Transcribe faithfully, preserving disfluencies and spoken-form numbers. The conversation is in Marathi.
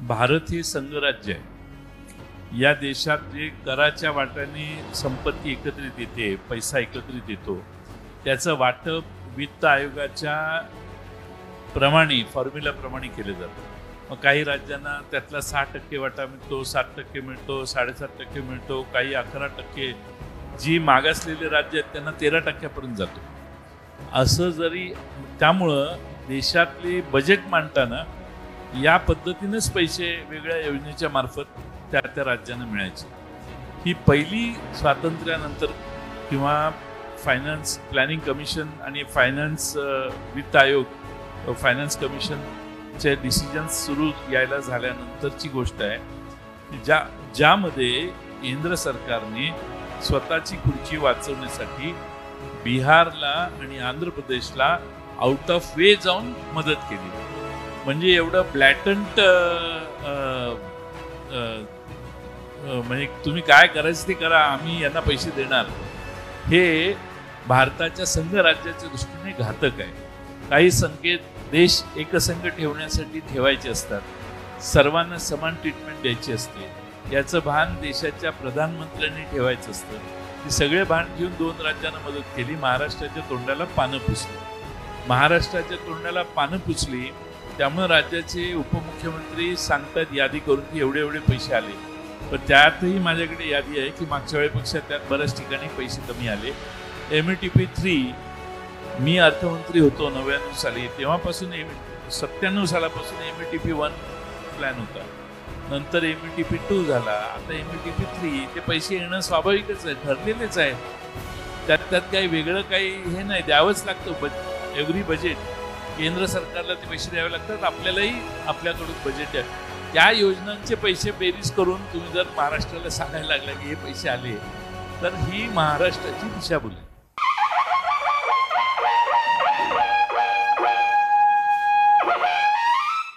भारत हे संघराज्य आहे। या देशात जे कराच्या वाट्याने संपत्ती एकत्रित येते, पैसा एकत्रित येतो, त्याचं वाटप वित्त आयोगाच्या प्रमाणे फॉर्म्युलाप्रमाणे केले जातं। मग काही राज्यांना त्यातला सहा टक्के वाटा मिळतो, सात टक्के मिळतो, साडेसात टक्के मिळतो, काही अकरा टक्के, जी मागासलेले राज्य आहेत त्यांना तेरा टक्क्यापर्यंत जातो। असं जरी त्यामुळं देशातले बजेट मांडताना या पद्धतीनेच पैसे वेगळ्या योजनेच्या मार्फत त्या त्या राज्यांना मिळायचे। ही पहिली स्वातंत्र्यानंतर किंवा फायनान्स प्लॅनिंग कमिशन आणि फायनान्स वित्त आयोग फायनान्स कमिशनचे डिसिजन्स सुरू यायला झाल्यानंतरची गोष्ट आहे, ज्या ज्यामध्ये केंद्र सरकारने स्वतःची खुर्ची वाचवण्यासाठी बिहारला आणि आंध्र प्रदेशला आउट ऑफ वे जाऊन मदत केली। म्हणजे एवढं ब्लॅटंट म्हणजे तुम्ही काय करायचं ते करा, आम्ही यांना पैसे देणार, हे भारताच्या संघराज्याच्या दृष्टीने घातक आहे। काही संकेत देश एकसंघ ठेवण्यासाठी ठेवायचे असतात, सर्वांना समान ट्रीटमेंट द्यायची असते, याचं भान देशाच्या प्रधानमंत्र्यांनी ठेवायचं असतं। ती सगळे भान घेऊन दोन राज्यांना मदत केली। महाराष्ट्राच्या तोंडाला पानं पुसली महाराष्ट्राच्या तोंडाला पानं पुसली त्यामुळे राज्याचे उपमुख्यमंत्री सांगतात यादी करून की एवढे एवढे पैसे आले। पण त्यातही माझ्याकडे यादी आहे की मागच्या वेळेपेक्षा त्यात बऱ्याच ठिकाणी पैसे कमी आले। M E T P three मी अर्थमंत्री होतो नव्याण्णव साली, तेव्हापासून एम सत्त्याण्णव सालापासून M E T P one plan होता, नंतर M E T P two झाला, आता M E T P three. ते पैसे येणं स्वाभाविकच आहे, ठरलेलेच आहे, त्यात त्यात काही वेगळं काही हे नाही, द्यावंच लागतं। बज एव्हरी बजेट केंद्र सरकारला ते पैसे द्यावे लागतात, आपल्यालाही आपल्याकडून बजेट आहे। त्या योजनांचे पैसे बेरीज करून तुम्ही जर महाराष्ट्राला सांगायला लागला की हे पैसे आले, तर ही महाराष्ट्राची दिशाभूल आहे।